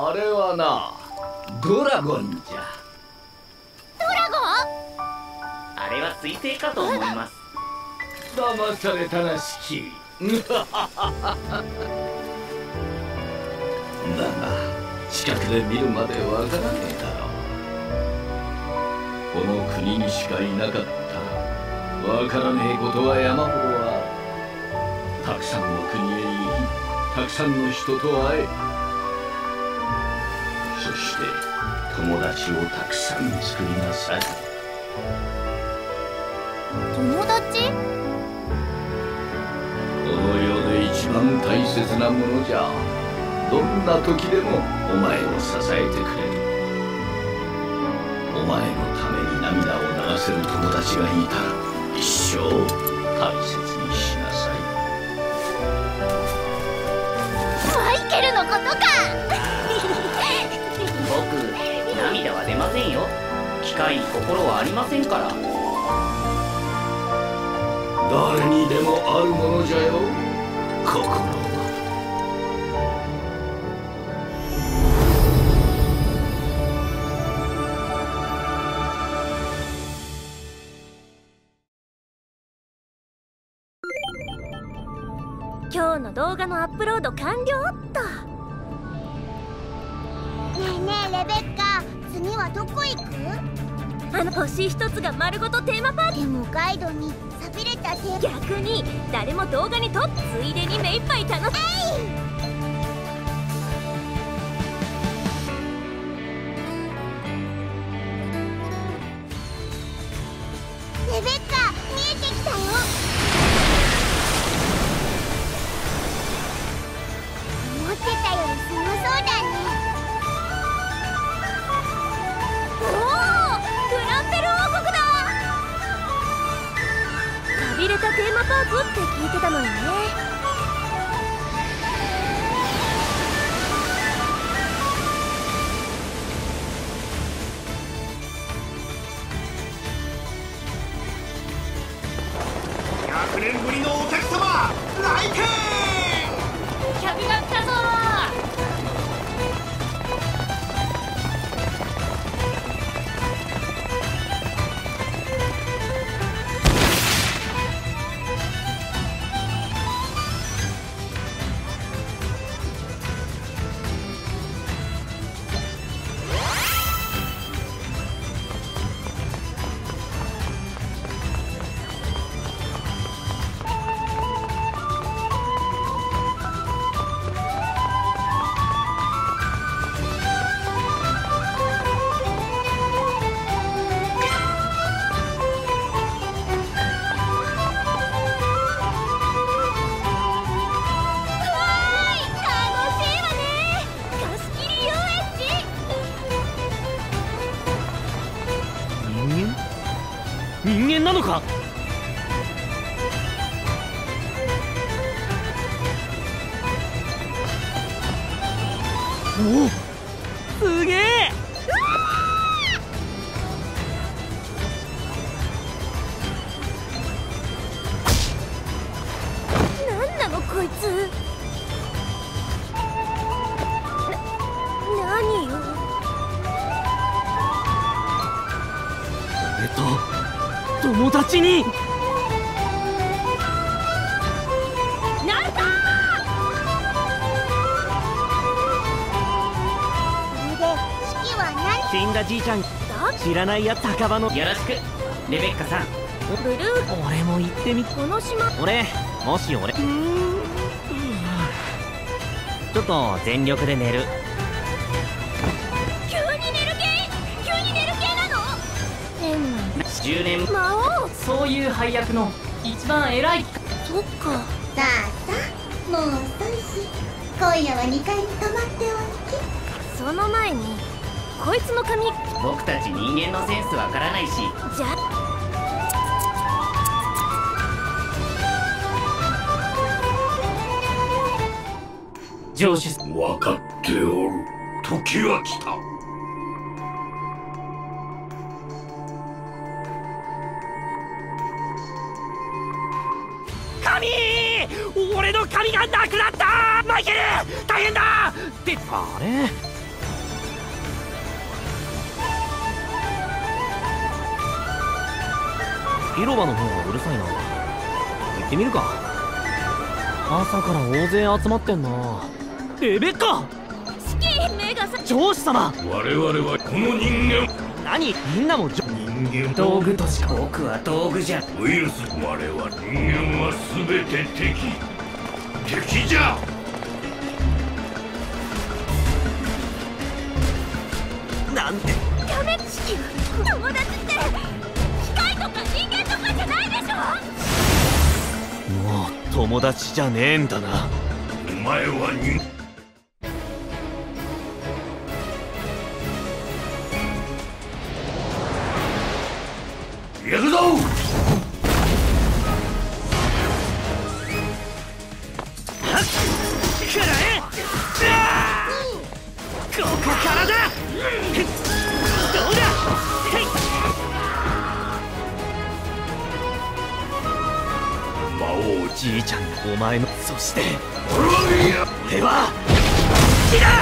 あれはな、ドラゴンじゃ。 ドラゴン？ あれは彗星かと思います。 騙されたらしき。だが近くで見るまでわからねえだろう。この国にしかいなかったらわからねえことは山ほどある。たくさんの国へ行き、たくさんの人と会え、そして友達をたくさん作りなさい。 友達？ この世で一番大切なものじゃ。どんな時でもお前を支えてくれる。お前のために涙を流せる友達がいたら一生大切にしなさい。 マイケルのことか。 僕、涙は出ませんよ。機械に心はありませんから。 誰にでもあるものじゃよ、心は。 今日の動画のアップロード完了っと。ねえねえレベッカ、次はどこ行く？星一つが丸ごとテーマパーク。でもガイドに寂れた逆に誰も動画に撮っついでに目いっぱい楽しレベッカ、見えてきたよ。思ってたよりすごそうだね。おお、グランペル王国だ。寂れたテーマパークって聞いてたのよね。 100年ぶりのお客様、来店。 客が来たぞ。 人間なのか？おお、すげえ！ なんなのこいつ。何よ。 俺と友達になるか。それで式は死んだじいちゃん、 何だ？ 知らないやつ墓場の。 よろしく、レベッカさん。 ブルー、 俺も行ってみ。 この島。 俺、もし俺、ちょっと全力で寝る。 急に寝る系なの？変な。 10年魔王。 そういう配役の一番偉い。 そっか。 さあさあ、もう遅いし、今夜は2階に泊まっておき。 その前にこいつの髪。 僕たち人間のセンスわからないし。 じゃ上司、 分かっておる。時は来た。 髪！俺の髪がなくなった！マイケル！大変だ！って、あれ？ 広場の方がうるさいな。行ってみるか。朝から大勢集まってんな。レベッカ、 シキ、目がさ。 上司様、 我々はこの人間。 何、みんなも人間道具としか。僕は道具じゃ。 ウイルス。我々人間は全て敵じゃ。 なんて。 やめ、シキ、友達って機械とか人間とかじゃないでしょ。 もう友達じゃねえんだな。 お前は行くぞ。 ここからだ。どうだ。 魔王じいちゃん、お前の、そして俺は好きだ。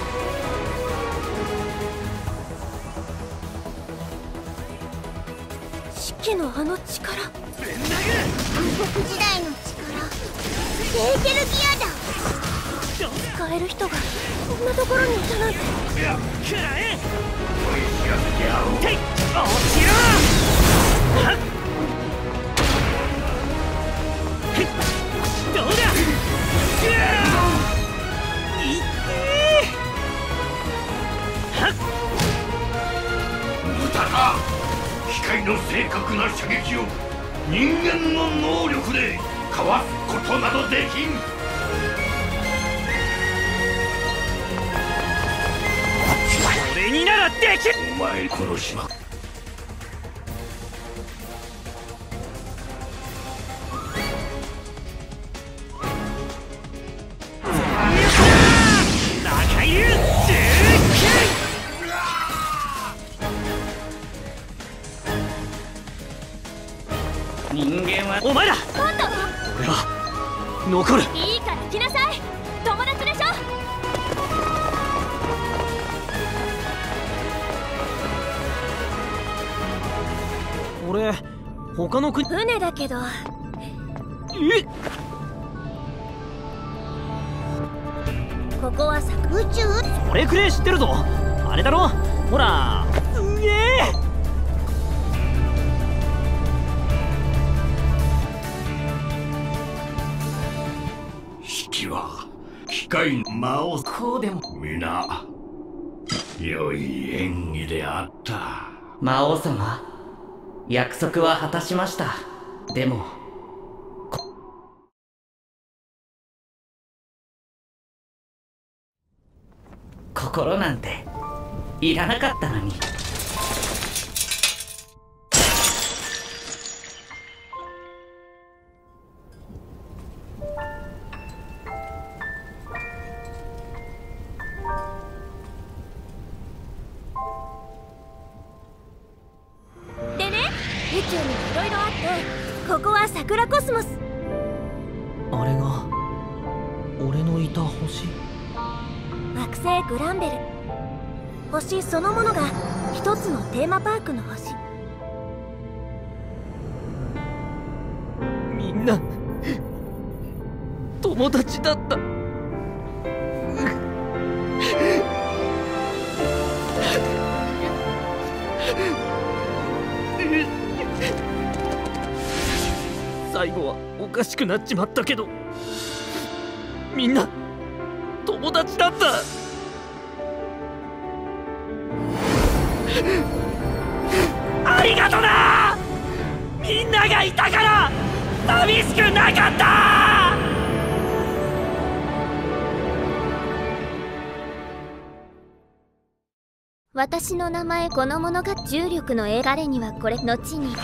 シキのあの力、 暗黒時代の力、エーテルギアだ。 使える人がこんなところにいたなんて。 食らえ。てい、落ちろ。はっ、どうだ。いってー。はっ、 無駄だ。機械の正確な射撃を人間の能力でかわすことなどできん。 俺にならできる。 お前殺しま中湯人間は。 お前ら。 今度俺は残る。 いいから来なさい。友達でしょ。 俺他の国。 船だけど。 え、 ここはさ、 宇宙。 それくれ知ってるぞ。あれだろ、ほら。すげえ。 式は機械の魔王。 こうでも。 皆良い演技であった。 魔王様、約束は果たしました。でも心なんていらなかったのに。 でね、宇宙にいろいろあって、ここは桜コスモス。 あれが俺のいた星。 惑星グランベル。星そのものが一つのテーマパークの星。 みんな友達だった。最後はおかしくなっちまったけど、みんな友達だった。ありがとな。みんながいたから寂しくなかった。 私の名前このものが重力の絵。彼にはこれ後に。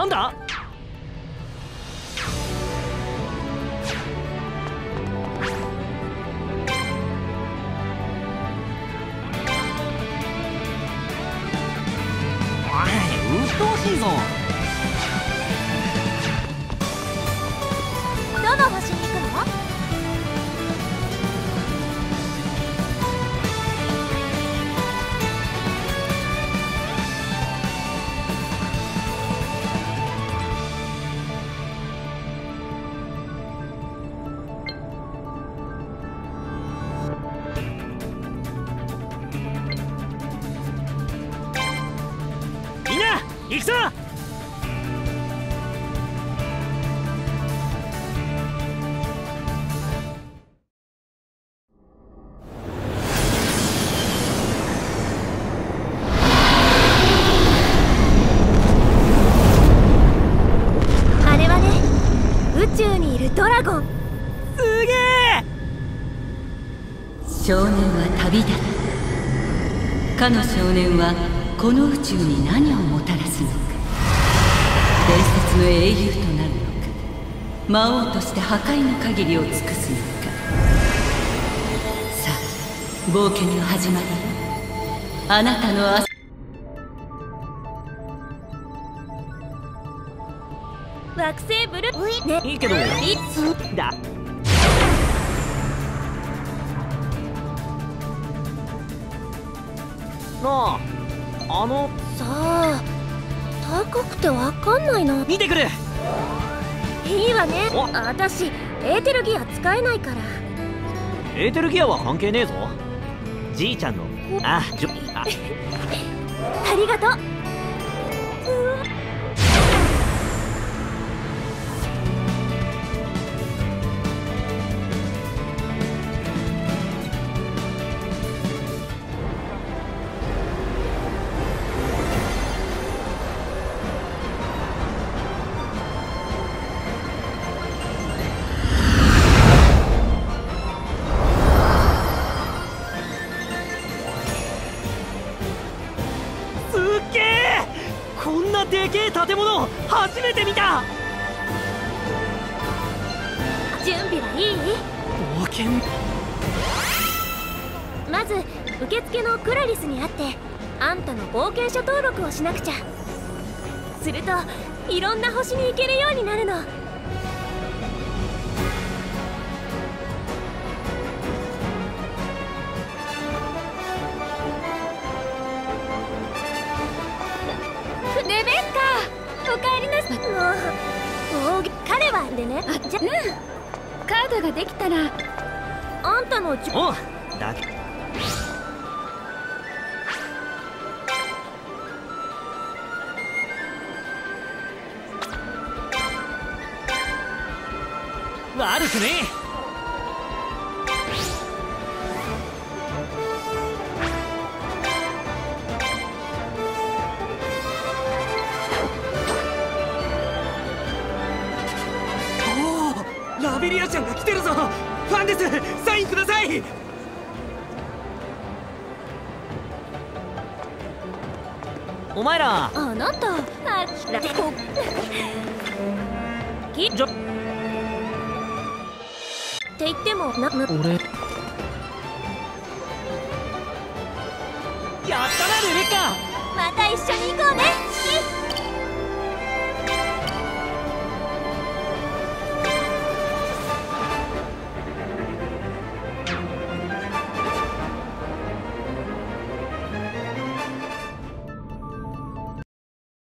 なんだ？うっとうしいぞ。 どの星に行くの？ みんな行くぞ。 あれはね、宇宙にいるドラゴン。 すげえ。 少年は旅立った。かの少年はこの宇宙に何をもたらすのか。伝説の英雄となるのか、魔王として破壊の限りを尽くすのか。さあ、冒険の始まりよ。あなたの明日。 惑星ブルーね。 いいけどいつだ。なあ、 さあ、高くてわかんないな。 見てくる。 いいわね。 お私エーテルギア使えないから。 エーテルギアは関係ねえぞ。じいちゃんのありがとう。 こんなでけえ建物初めて見た。 準備はいい？ 冒険。 まず受付のクラリスに会ってあんたの冒険者登録をしなくちゃ。するといろんな星に行けるようになるの。レベッカ、おかえりなさい。もう彼はでね。じゃ、カードができたらあんたのおうだ悪くねえ。ラベリアちゃんが来てるぞ。ファンです。サインください。お前ら。 あなた、きじゃって言っても俺やったなレベッカ。 また一緒に行こうね。